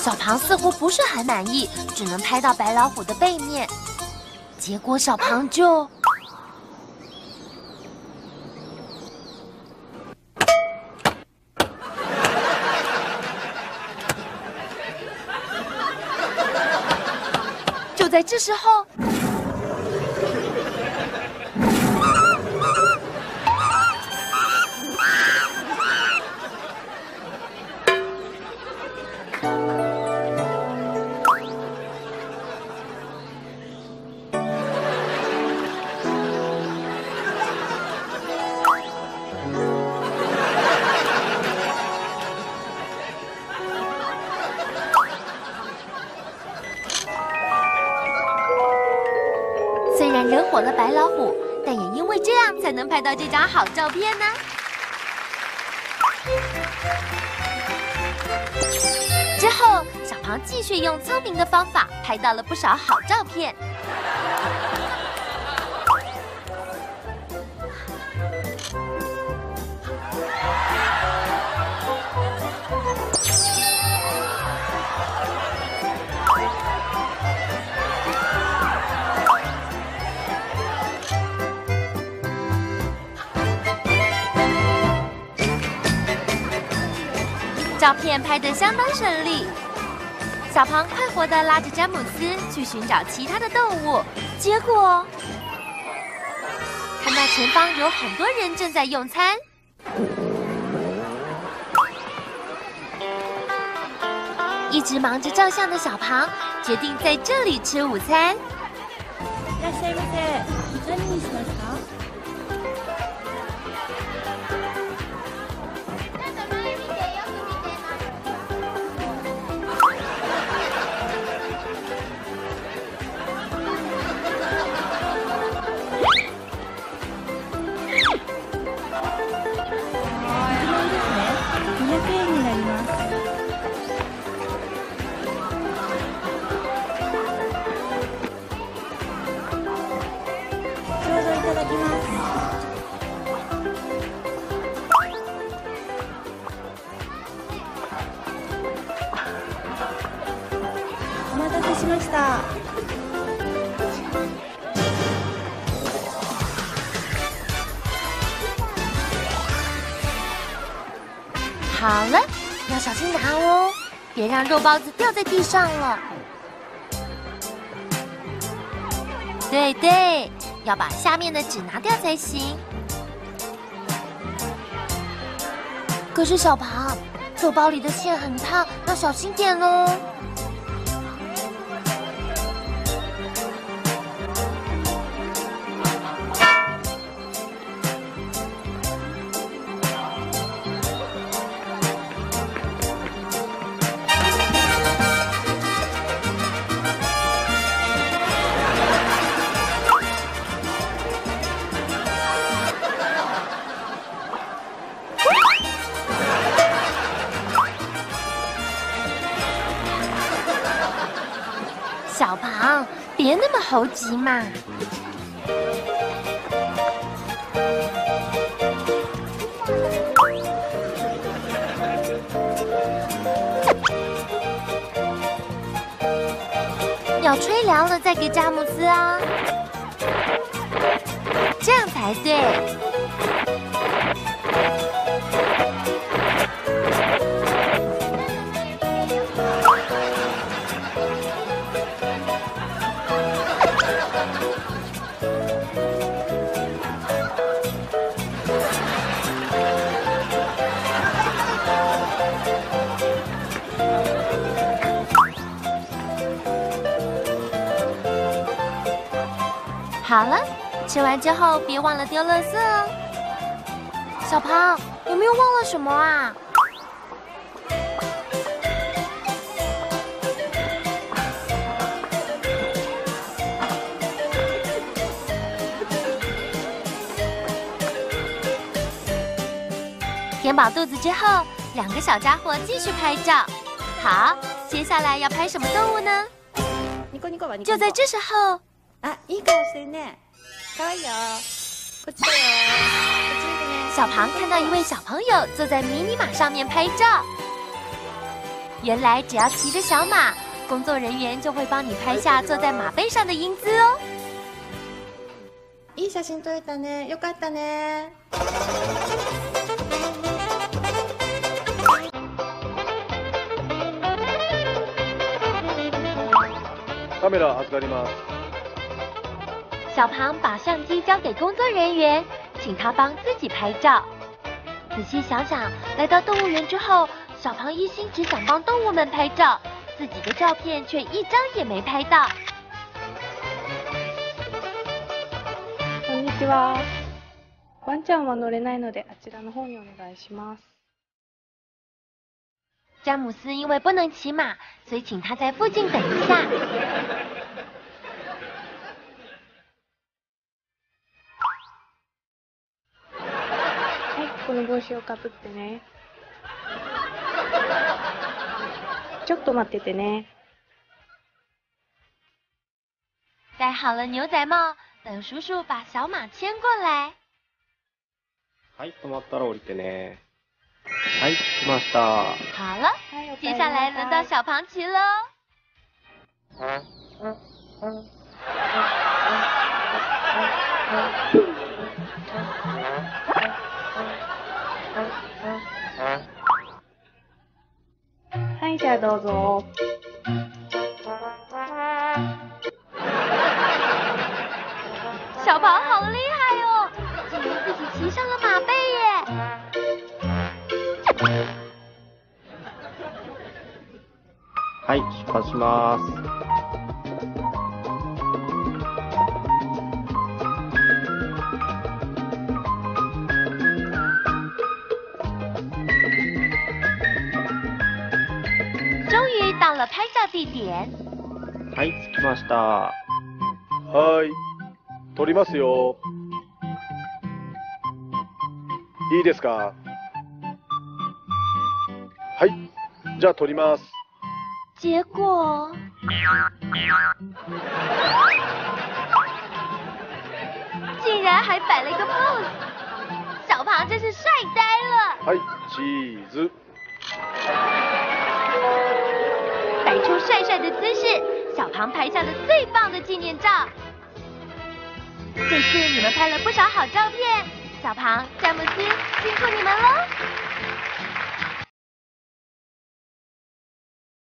小庞似乎不是很满意，只能拍到白老虎的背面。结果小庞就……就在这时候，虽然惹火了白老虎，但也因为这样才能拍到这张好照片呢。之后，小庞继续用聪明的方法拍到了不少好照片。照片拍得相当顺利，小庞快活地拉着詹姆斯去寻找其他的动物，结果看到前方有很多人正在用餐。一直忙着照相的小庞决定在这里吃午餐。 いらっしゃいませ。何にしますか？お待たせしました。 好了，要小心拿哦，别让肉包子掉在地上了。对对，要把下面的纸拿掉才行。可是小庞，肉包里的馅很烫，要小心点哦。小庞，别那么猴急嘛！要吹凉了再给詹姆斯啊，这样才对。好了，吃完之后别忘了丢垃圾哦。小庞，有没有忘了什么啊？填饱肚子之后，两个小家伙继续拍照。好，接下来要拍什么动物呢？就在这时候。 あ、いい顔してるね。可愛いよ。こっちだよ。こっち見てね。 小庞看到一位小朋友坐在迷你马上面拍照。 原来只要骑着小马，工作人员就会帮你拍下坐在马背上的英姿哦。 いい写真撮れたね。よかったね。 カメラ預かります。 小庞把相机交给工作人员，请他帮自己拍照。仔细想想，来到动物园之后，小庞一心只想帮动物们拍照，自己的照片却一张也没拍到。 こんにちは。ワンちゃんは乗れないので、あちらの方にお願いします。 詹姆斯因为不能骑马，所以请他在附近等一下。 はい、この帽子をかぶってね。ちょっと待っててね。 戴好了牛仔帽，等叔叔把小马牵过来。 はい、止まったら降りてね。はい、来ました。 好了，接下来轮到小庞骑喽。 はい、じゃあどうぞ。 小庞好厉害哦，竟然自己骑上了马背耶！ はい、出発します。 终于到了拍照地点。 はい、着きました。はい、撮りますよ。いいですか？はい、じゃあ撮ります。 结果，竟然还摆了一个 pose， 小庞真是帅呆了。 はい、チーズ。 摆出帅帅的姿势，小庞拍下了最棒的纪念照。这次你们拍了不少好照片，小庞、詹姆斯辛苦你们喽！